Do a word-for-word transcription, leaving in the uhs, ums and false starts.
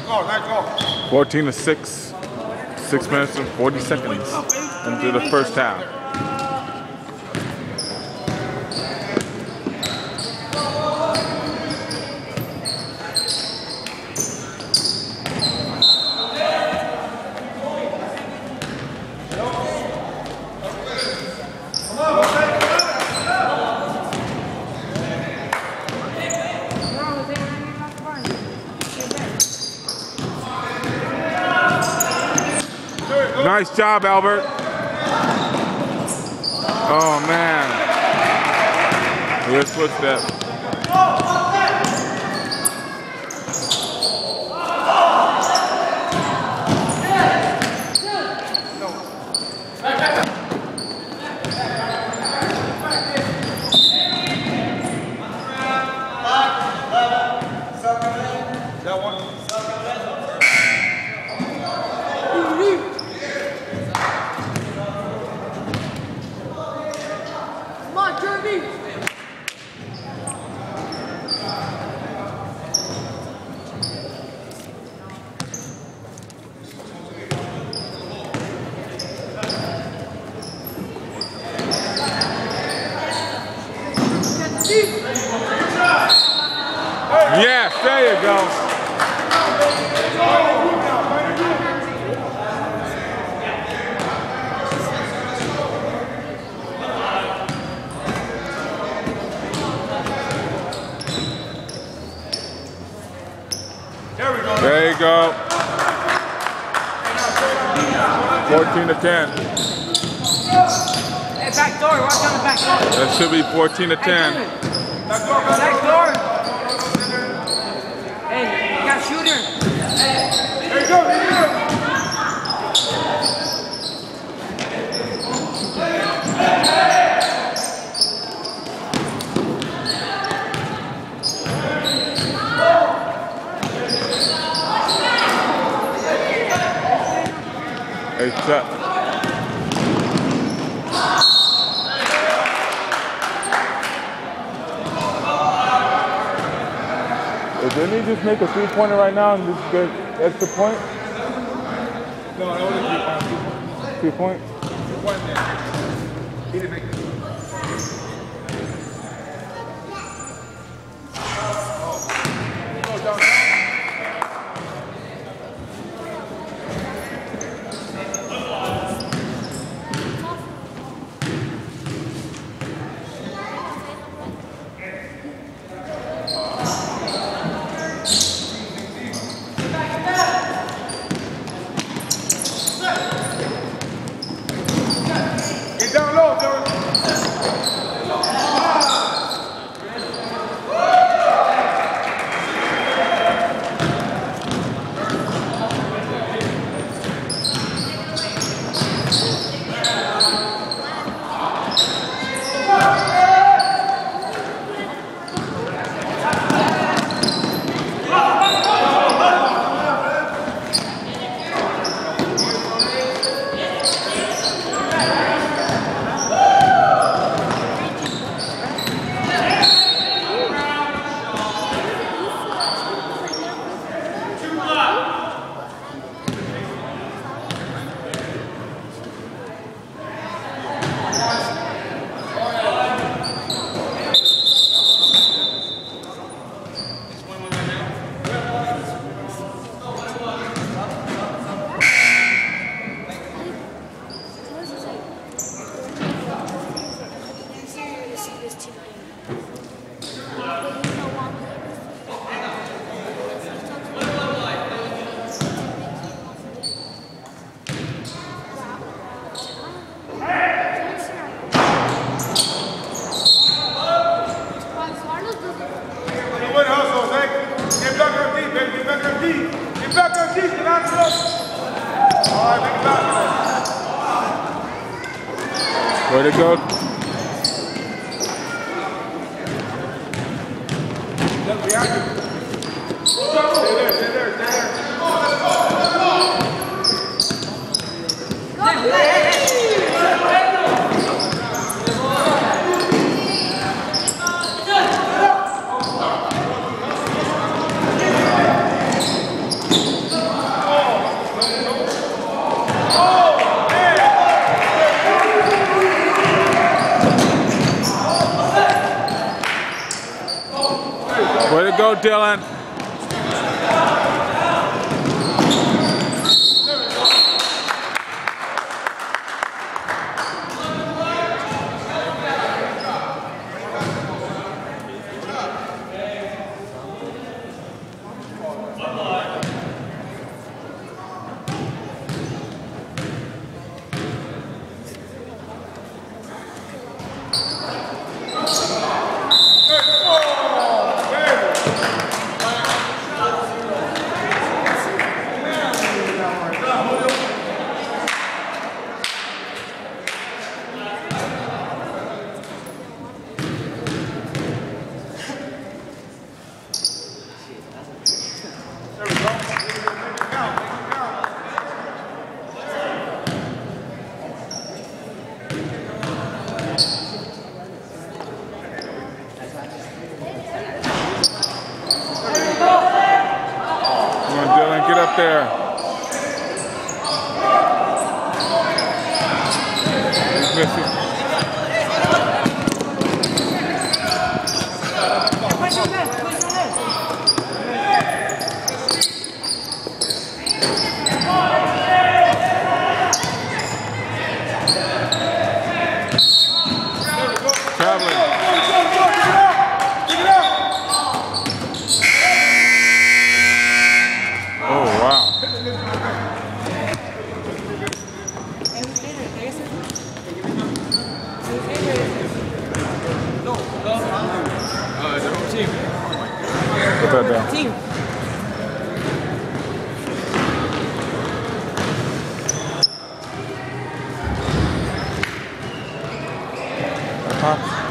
fourteen to six. Six minutes and forty seconds into the first half. Nice job, Albert. Oh, man. Here's footstep. Yes, there you go. There we go. There you go. fourteen to ten. Hey, back door. Watch on the back door. That should be fourteen to ten. Back door. Back door. Hey, you got a shooter. There you go. There you go. Hey, Chuck. Didn't he just make a three-pointer right now and just get extra point? No, that was a three-point. Three-point? Three-point there. He didn't make it. Down low, Derek. Way to go. Stay there, stay there, stay there. Dylan. Get up there. He's missing. Push on this, push on this. Traveling. Oh, wow. Put that down. Team. Huh?